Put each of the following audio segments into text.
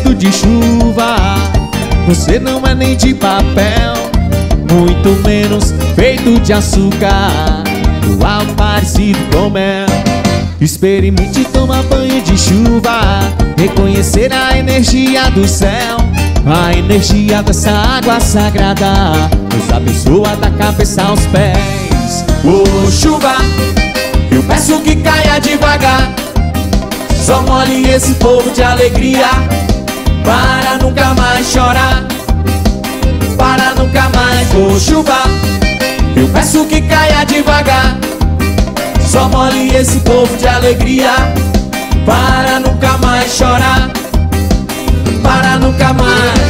medo de chuva. Você não é nem de papel, muito menos feito de açúcar, ou algo parecido com mel. Experimente tomar banho de chuva, reconhecer a energia do céu. A energia dessa água sagrada nos abençoa da cabeça aos pés. Ô chuva, eu peço que caia devagar, só molhe esse povo de alegria, para nunca mais chorar, para nunca mais. Ô chuva, eu peço que caia devagar, só molhe esse povo de alegria, para nunca mais chorar, para nunca mais.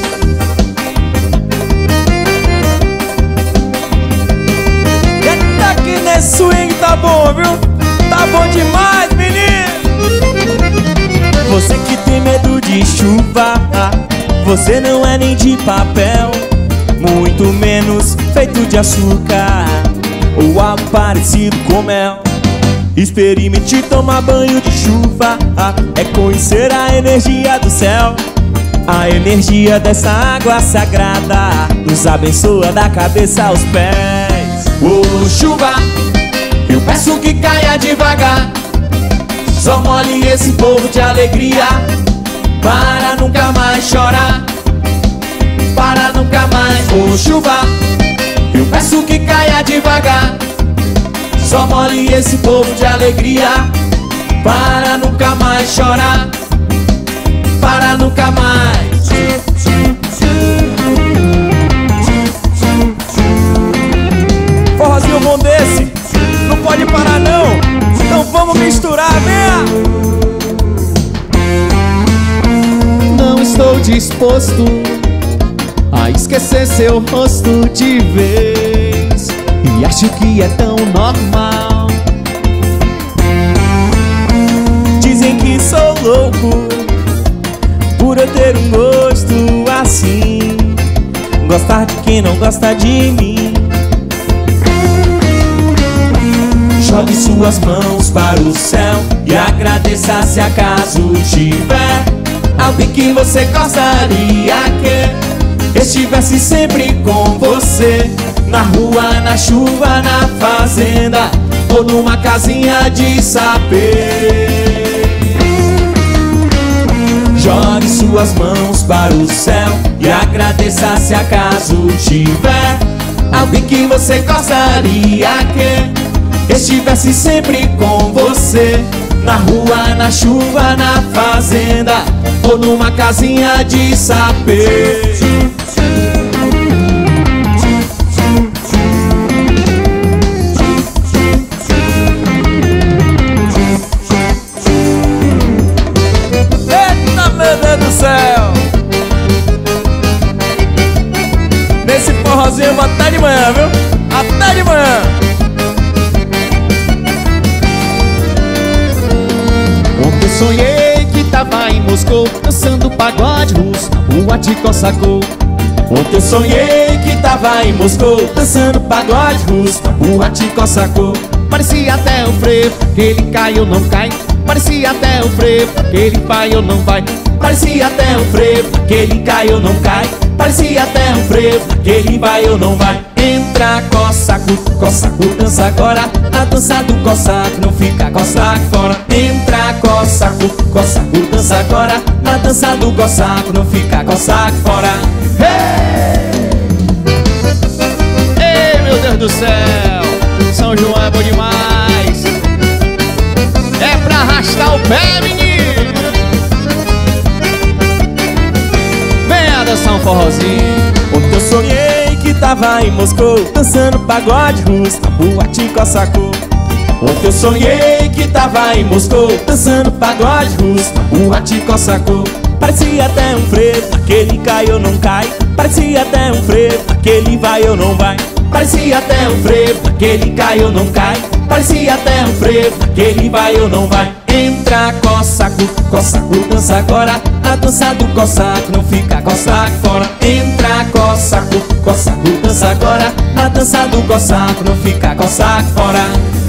Eita, que nesse swing tá bom, viu? Tá bom demais, menino. Você que tem medo de chuva, você não é nem de papel, muito menos feito de açúcar, ou algo parecido com mel. Experimente tomar banho de chuva, é conhecer a energia do céu. A energia dessa água sagrada nos abençoa da cabeça aos pés. Ô chuva, eu peço que caia devagar, só molhe esse povo de alegria, para nunca mais chorar, para nunca mais. Ô chuva, eu peço que caia devagar, só molhe esse povo de alegria, para nunca mais chorar, para nunca mais. Forrozinho bom desse, não pode parar não, então vamos misturar, venha! Não estou disposto a esquecer seu rosto de vez, e acho que é tão normal. Dizem que sou louco por eu ter um gosto assim, gostar de quem não gosta de mim. Jogue suas mãos para o céu e agradeça se acaso tiver alguém que você gostaria que estivesse sempre com você, na rua, na chuva, na fazenda, ou numa casinha de sapê. Jogue suas mãos para o céu e agradeça se acaso tiver alguém que você gostaria que estivesse sempre com você, na rua, na chuva, na fazenda, ou numa casinha de sapê. Eita, meu Deus do céu! Nesse forrozinho até de manhã, viu? Até de manhã! Ontem sonhei que tava em Moscou, dançando pagode russo na rua de Cossacô. Ontem sonhei que tava em Moscou, dançando pagode russo na rua de Cossacô. Parecia até o frevo, que ele cai ou não cai. Parecia até o frevo, que ele vai ou não vai. Parecia até o frevo, que ele cai ou não cai. Parecia até um frevo, que ele vai ou não vai. Entra, Cossaco, Cossaco, dança agora. A dança do Cossaco, não fica Cossaco fora. Entra, Cossaco, Cossaco, dança agora. A dança do Cossaco, não fica Cossaco fora. Ei, meu Deus do céu, São João é bom demais. É pra arrastar o pé, menino. Venha dançar um forrozinho. Ontem eu sonhei que tava em Moscou, dançando pagode russo na rua de Cossacô. Ontem eu sonhei que tava em Moscou, dançando pagode russo na rua de Cossacô. Parecia até um frevo, aquele cai ou não cai. Parecia até um frevo, aquele vai ou não vai. Parecia até um frevo, aquele cai ou não cai. Parecia até um frevo, aquele vai ou não vai. Entra, Cossaco, Cossaco, dança agora. A dança do Cossaco, não fica Cossaco fora. Entra, Cossaco, Cossaco, dança agora. A dança do Cossaco, não fica Cossaco fora.